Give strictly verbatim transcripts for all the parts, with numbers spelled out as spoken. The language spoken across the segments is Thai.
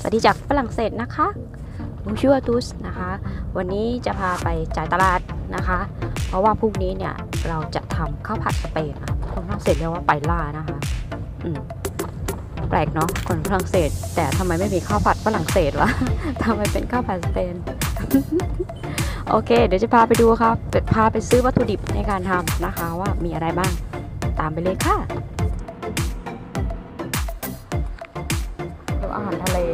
สวัสดีจากฝรั่งเศสนะคะบูชัวตุสนะคะวันนี้จะพาไปจ่ายตลาดนะคะเพราะว่าพรุ่งนี้เนี่ยเราจะทำข้าวผัดสเปนนะคนฝรั่งเศสเรียกว่าไปล่านะคะอืมแปลกเนาะคนฝรั่งเศสแต่ทำไมไม่มีข้าวผัดฝรั่งเศสวะ ทำไมเป็นข้าวผัดสเปน โอเคเดี๋ยวจะพาไปดูครับพาไปซื้อวัตถุดิบในการทำนะคะว่ามีอะไรบ้างตามไปเลยค่ะดูอาหารทะเล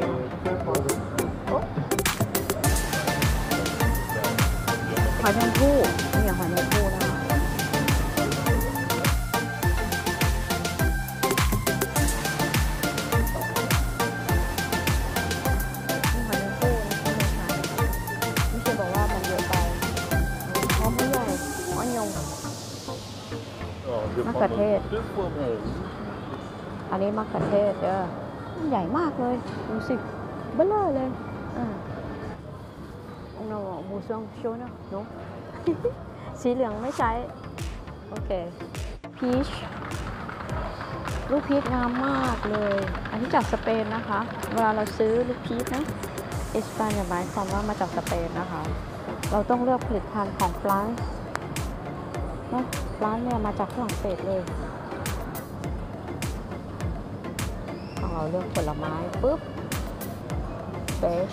หอยแมงภู่นี่อย่างหอยแมงภู่นะคะนี่หอยแมงภู่นะคะไม่ใช่บอกว่ามันเยอะไปหอมไม่ใหญ่หอยยงมะเขือเทศอันนี้มะเขือเทศเด้อใหญ่มากเลยดูสิเบ้อเลยเลยอ่าเราหมูซองโชว์นะเนาะ สีเหลืองไม่ใช้โอเคพีชลูกพีชงามมากเลยอันนี้จากสเปนนะคะเวลาเราซื้อลูกพีชนะเอสปานหมายความว่ามาจากสเปนนะคะเราต้องเลือกผลิตภัณฑ์ของฟรานซ์นะฟรานซ์เนี่ยมาจากฝรั่งเศสเลยเราเลือกผลไม้ปุ๊บเฟช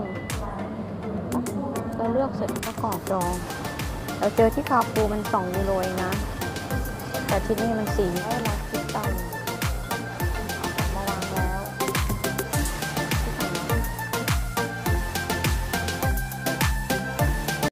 เราเลือกเสร็จก็กรอกจองเราเจอที่คาปูมันสองยูโรเองนะแต่ที่นี่มันสี่ร้อยอะไร